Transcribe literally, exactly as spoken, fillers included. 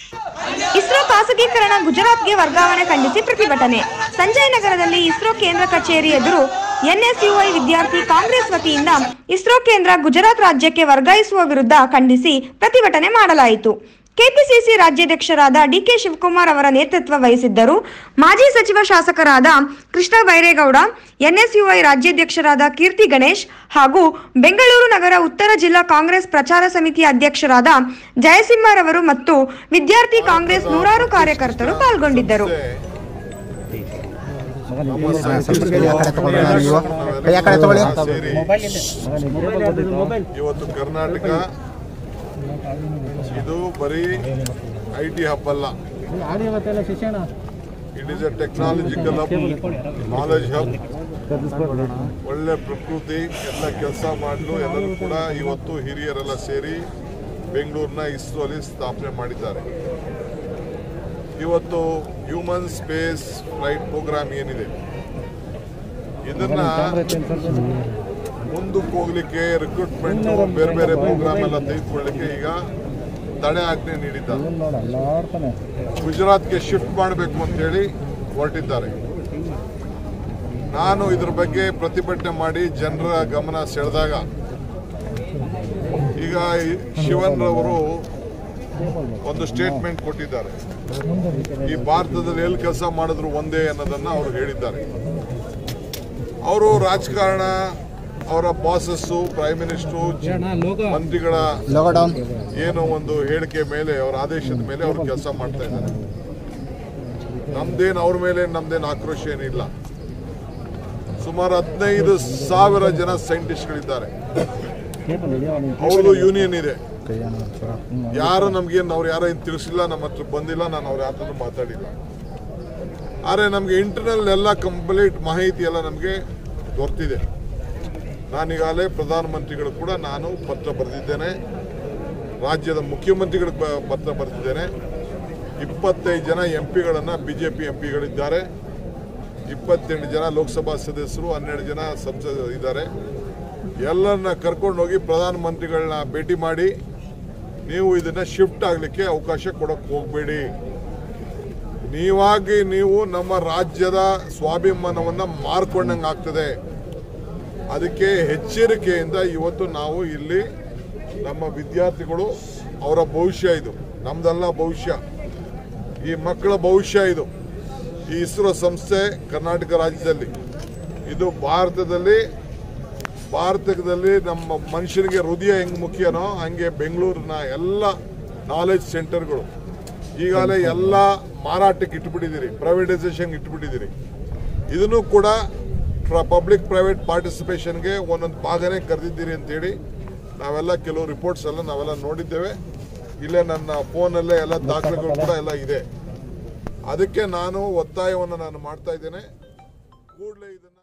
ಇಸ್ರೋ ಖಾಸಗೀಕರಣ ಗುಜರಾತ್ಗೆ ವರ್ಗಾವಣೆ ಖಂಡಿಸಿ ಪ್ರತಿಭಟನೆ. ಸಂಜಯ್ ನಗರದಲ್ಲಿ ಇಸ್ರೋ ಕೇಂದ್ರ ಕಚೇರಿ ಎದುರು ಎನ್ಎಸ್ಯುಐ ವಿದ್ಯಾರ್ಥಿ ಕಾಂಗ್ರೆಸ್ ವತಿಯಿಂದ ಇಸ್ರೋ ಕೇಂದ್ರ ಗುಜರಾತ್ ರಾಜ್ಯಕ್ಕೆ ವರ್ಗಾಯಿಸುವ ವಿರುದ್ಧ ಖಂಡಿಸಿ ಪ್ರತಿಭಟನೆ ಮಾಡಲಾಯಿತು. ಕೆಪಿಸಿಸಿ ರಾಜ್ಯಾಧ್ಯಕ್ಷರಾದ ಡಿಕೆ ಶಿವಕುಮಾರ್ ಅವರ ನೇತೃತ್ವ ವಹಿಸಿದ್ದರು. ಮಾಜಿ ಸಚಿವ ಶಾಸಕರಾದ ಕೃಷ್ಣ ಬೈರೇಗೌಡ, ಎನ್ಎಸ್ಯುಐ ರಾಜ್ಯಾಧ್ಯಕ್ಷರಾದ ಕೀರ್ತಿ ಗಣೇಶ್ ಹಾಗೂ ಬೆಂಗಳೂರು ನಗರ ಉತ್ತರ ಜಿಲ್ಲಾ ಕಾಂಗ್ರೆಸ್ ಪ್ರಚಾರ ಸಮಿತಿಯ ಅಧ್ಯಕ್ಷರಾದ ಜಯಸಿಂಹರವರು ಮತ್ತು ವಿದ್ಯಾರ್ಥಿ ಕಾಂಗ್ರೆಸ್ ನೂರಾರು ಕಾರ್ಯಕರ್ತರು ಪಾಲ್ಗೊಂಡಿದ್ದರು. ಇವತ್ತು ಕರ್ನಾಟಕ ಇದು ಬರೀ ಐ ಟಿ ಹಬ್ ಅಲ್ಲ, it is a technological hub, knowledge hub. ಒಳ್ಳೆ ಪ್ರಕೃತಿ, ಎಲ್ಲ ಕೆಲಸ ಮಾಡಲು ಎಲ್ಲರೂ ಕೂಡ ಇವತ್ತು ಹಿರಿಯರೆಲ್ಲ ಸೇರಿ ಬೆಂಗಳೂರಿನ ಇಸ್ರೋ ಅಲ್ಲಿ ಸ್ಥಾಪನೆ ಮಾಡಿದ್ದಾರೆ. ಇವತ್ತು ಹ್ಯೂಮನ್ ಸ್ಪೇಸ್ ಫ್ಲೈಟ್ ಪ್ರೋಗ್ರಾಮ್ ಏನಿದೆ ಇದನ್ನ ಮುಂದಕ್ಕೆ ಹೋಗ್ಲಿಕ್ಕೆ ರಿಕ್ರೂಟ್ಮೆಂಟ್ ಬೇರೆ ಬೇರೆ ಪ್ರೋಗ್ರಾಮ್ ಎಲ್ಲ ತೆಗೆದುಕೊಳ್ಳಿಕ್ಕೆ ಈಗ ತಡೆ ಆಜ್ಞೆ ನೀಡಿದ್ದಾರೆ. ಗುಜರಾತ್ಗೆ ಶಿಫ್ಟ್ ಮಾಡಬೇಕು ಅಂತ ಹೇಳಿ ಹೊರಟಿದ್ದಾರೆ. ನಾನು ಇದ್ರ ಬಗ್ಗೆ ಪ್ರತಿಭಟನೆ ಮಾಡಿ ಜನರ ಗಮನ ಸೆಳೆದಾಗ ಈಗ ಶಿವನ್ ರವರು ಒಂದು ಸ್ಟೇಟ್ಮೆಂಟ್ ಕೊಟ್ಟಿದ್ದಾರೆ. ಈ ಭಾರತದಲ್ಲಿ ಎಲ್ಲಿ ಕೆಲಸ ಮಾಡಿದ್ರು ಒಂದೇ ಅನ್ನೋದನ್ನ ಅವರು ಹೇಳಿದ್ದಾರೆ. ಅವರು ರಾಜಕಾರಣ, ಅವರ ಬಾಸಸ್ಸು, ಪ್ರೈಮ್ ಮಿನಿಸ್ಟರು, ಮಂತ್ರಿಗಳ ಏನೋ ಒಂದು ಹೇಳಿಕೆ ಮೇಲೆ, ಅವರ ಆದೇಶದ ಮೇಲೆ ಅವರು ಕೆಲಸ ಮಾಡ್ತಾ ಇದ್ದಾರೆ. ನಮ್ದೇನು ಅವ್ರ ಮೇಲೆ ನಮ್ದೇನು ಆಕ್ರೋಶ ಏನಿಲ್ಲ. ಸುಮಾರು ಹದಿನೈದು ಸಾವಿರ ಜನ ಸೈಂಟಿಸ್ಟ್ಗಳಿದ್ದಾರೆ. ಅವ್ರದ್ದು ಯೂನಿಯನ್ ಇದೆ. ಯಾರು ನಮ್ಗೇನು ಅವ್ರು ಯಾರೋ ಏನು ತಿಳಿಸಿಲ್ಲ, ನಮ್ಮ ಹತ್ರ ಬಂದಿಲ್ಲ, ನಾನು ಅವ್ರ ಯಾರನ್ನು ಮಾತಾಡಿಲ್ಲ. ಆದರೆ ನಮಗೆ ಇಂಟರ್ನಲ್ ಎಲ್ಲ ಕಂಪ್ಲೀಟ್ ಮಾಹಿತಿ ಎಲ್ಲ ನಮಗೆ ದೊರೆತಿದೆ. ನಾನೀಗಾಗಲೇ ಪ್ರಧಾನಮಂತ್ರಿಗಳು ಕೂಡ ನಾನು ಪತ್ರ ಬರೆದಿದ್ದೇನೆ, ರಾಜ್ಯದ ಮುಖ್ಯಮಂತ್ರಿಗಳಿಗೆ ಪತ್ರ ಬರೆದಿದ್ದೇನೆ. ಇಪ್ಪತ್ತೈದು ಜನ ಎಂ ಪಿಗಳನ್ನು ಬಿ ಜೆ ಪಿ ಎಂ ಪಿಗಳಿದ್ದಾರೆ, ಇಪ್ಪತ್ತೆಂಟು ಜನ ಲೋಕಸಭಾ ಸದಸ್ಯರು, ಹನ್ನೆರಡು ಜನ ಸಂಸದರು ಇದ್ದಾರೆ. ಎಲ್ಲರನ್ನ ಕರ್ಕೊಂಡೋಗಿ ಪ್ರಧಾನಮಂತ್ರಿಗಳನ್ನ ಭೇಟಿ ಮಾಡಿ, ನೀವು ಇದನ್ನು ಶಿಫ್ಟ್ ಆಗಲಿಕ್ಕೆ ಅವಕಾಶ ಕೊಡೋಕ್ಕೆ ಹೋಗಬೇಡಿ. ನೀವಾಗಿ ನೀವು ನಮ್ಮ ರಾಜ್ಯದ ಸ್ವಾಭಿಮಾನವನ್ನು ಮಾರ್ಕೊಂಡಂಗೆ ಆಗ್ತದೆ. ಅದಕ್ಕೆ ಎಚ್ಚರಿಕೆಯಿಂದ ಇವತ್ತು ನಾವು ಇಲ್ಲಿ ನಮ್ಮ ವಿದ್ಯಾರ್ಥಿಗಳು, ಅವರ ಭವಿಷ್ಯ ಇದು, ನಮ್ದಲ್ಲ ಭವಿಷ್ಯ, ಈ ಮಕ್ಕಳ ಭವಿಷ್ಯ ಇದು. ಈ ಇಸ್ರೋ ಸಂಸ್ಥೆ ಕರ್ನಾಟಕ ರಾಜ್ಯದಲ್ಲಿ, ಇದು ಭಾರತದಲ್ಲಿ ಭಾರತದಲ್ಲಿ ನಮ್ಮ ಮನುಷ್ಯನಿಗೆ ಹೃದಯ ಹೆಂಗೆ ಮುಖ್ಯನೋ ಹಂಗೆ ಬೆಂಗಳೂರಿನ ಎಲ್ಲ ನಾಲೆಜ್ ಸೆಂಟರ್ಗಳು ಈಗಾಗಲೇ ಎಲ್ಲ ಮಾರಾಟಕ್ಕೆ ಇಟ್ಬಿಟ್ಟಿದ್ದೀರಿ, ಪ್ರೈವೇಟೈಸೇಷನ್ಗೆ ಇಟ್ಬಿಟ್ಟಿದ್ದೀರಿ. ಇದನ್ನು ಕೂಡ ಪಬ್ಲಿಕ್ ಪ್ರೈವೇಟ್ ಪಾರ್ಟಿಸಿಪೇಷನ್ಗೆ ಒಂದೊಂದು ಭಾಗನೇ ಕರೆದಿದ್ದೀರಿ ಅಂತೇಳಿ ನಾವೆಲ್ಲ ಕೆಲವು ರಿಪೋರ್ಟ್ಸ್ ಎಲ್ಲ ನಾವೆಲ್ಲ ನೋಡಿದ್ದೇವೆ. ಇಲ್ಲೇ ನನ್ನ ಫೋನಲ್ಲೇ ಎಲ್ಲ ದಾಖಲೆಗಳು ಕೂಡ ಎಲ್ಲ ಇದೆ. ಅದಕ್ಕೆ ನಾನು ಒತ್ತಾಯವನ್ನು ನಾನು ಮಾಡ್ತಾ ಇದ್ದೇನೆ. ಕೂಡಲೇ ಇದನ್ನು